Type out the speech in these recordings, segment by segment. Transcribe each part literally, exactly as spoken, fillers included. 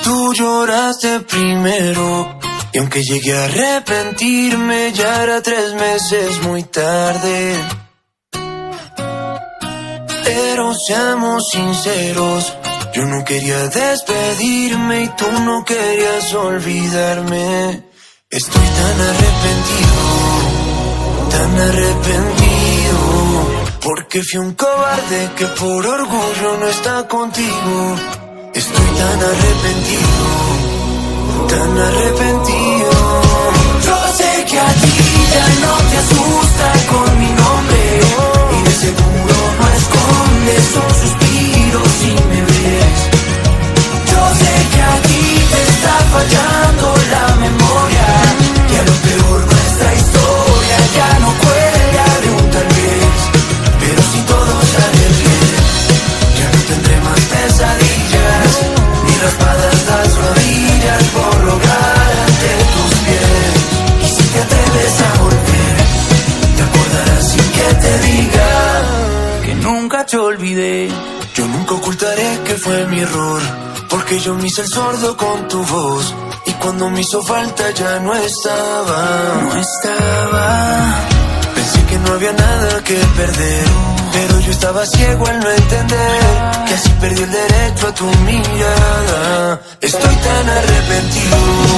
Tú lloraste primero, y aunque llegué a arrepentirme, ya era tres meses muy tarde. Pero seamos sinceros, yo no quería despedirme y tú no querías olvidarme. Estoy tan arrepentido, tan arrepentido, porque fui un cobarde que por orgullo no está contigo. Estoy tan arrepentido, tan arrepentido. Yo sé que a ti ya no te asusta con mi nombre, y de seguro no escondes un suspiro si me ves. Yo sé que a ti te está fallando la memoria, y a lo peor nuestra historia ya no cuelga de un tal vez. Pero si todo sale bien, ya no tendré más pesadillas, ni raspadas las rodillas por rogar ante tus pies. Y si te atreves a volver, te acordarás sin que te diga que nunca te olvidé. Yo nunca ocultaré que fue mi error, porque yo me hice el sordo con tu voz, y cuando me hizo falta ya no estaba, no estaba. Pensé que no había nada que perder, pero yo estaba ciego al no entender que así perdí el derecho a tu mirada. Estoy tan arrepentido,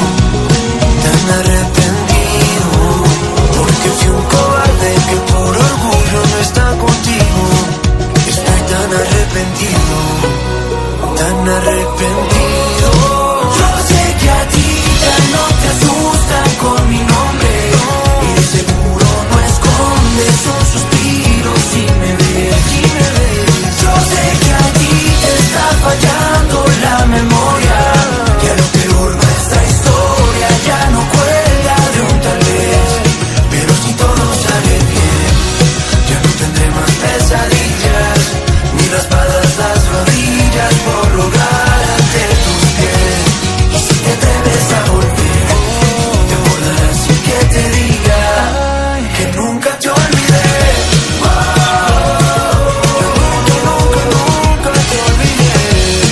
tan arrepentido, porque fui un cobarde que por orgullo no está contigo. Estoy tan arrepentido, tan arrepentido. Yo sé que a ti ya no te asustan con mi nombre, y de seguro no escondes un suspiro si me ves, si me ves. Yo sé que a ti te está fallando la memoria, que a lo peor nuestra historia ya no cuelga de un tal vez. Pero si todo sale bien, ya no tendré más pesadillas, ni raspadas las rodillas por rogar ante tus pies. Y si te atreves a volver, te acordarás sin que te diga que nunca te olvidé. Wow, que nunca, nunca te olvidé.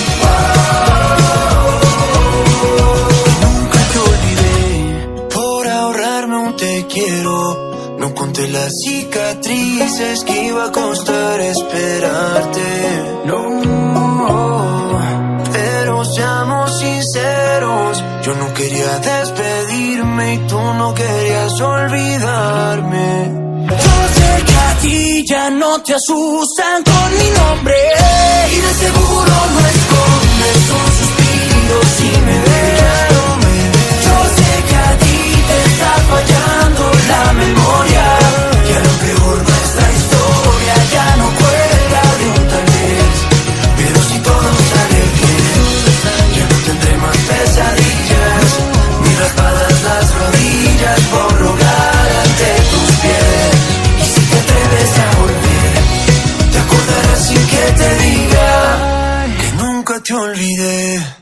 Wow, nunca te olvidé. Por ahorrarme un te quiero, no conté las cicatrices que iba a costar esperarte. No, pero seamos sinceros, yo no quería despedirme y tú no querías olvidarme. Yo sé que a ti ya no te asustan con mi nombre, y de seguro no escondes un suspiro si me ves. Yo sé que a ti te está fallando la memoria, que a lo peor nuestra historia ya no cuelga de un tal vez. Pero si todo sale bien, ya no tendré más pesadillas, ni raspadas las rodillas por rogar ante tus pies. Y si te atreves a volver, te acordarás sin que te diga que nunca te olvidé.